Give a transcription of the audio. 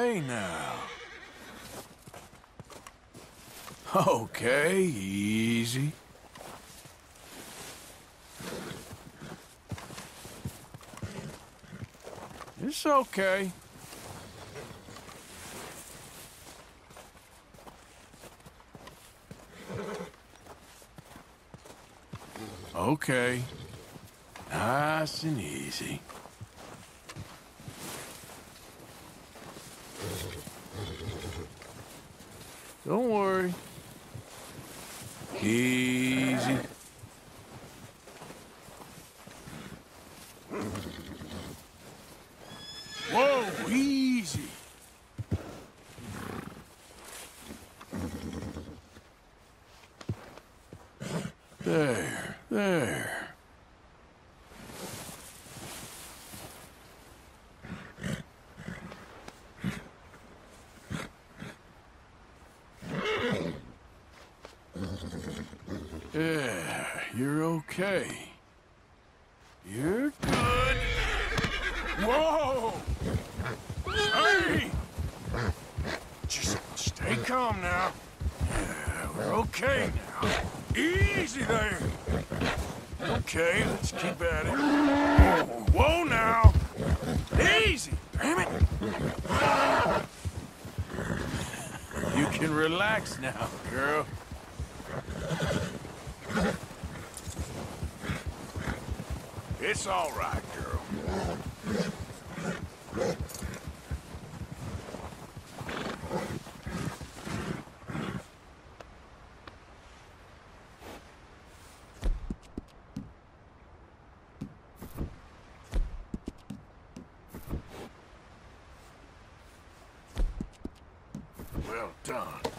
okay now. Okay, easy. It's okay. Okay. Nice and easy. Don't worry. Easy. Whoa, easy. There. Yeah, you're okay. You're good. Whoa! Hey! Just stay calm now. Yeah, we're okay now. Easy there. Okay, let's keep at it. Whoa now! Easy, damn it! You can relax now, girl. It's all right, girl. Well done.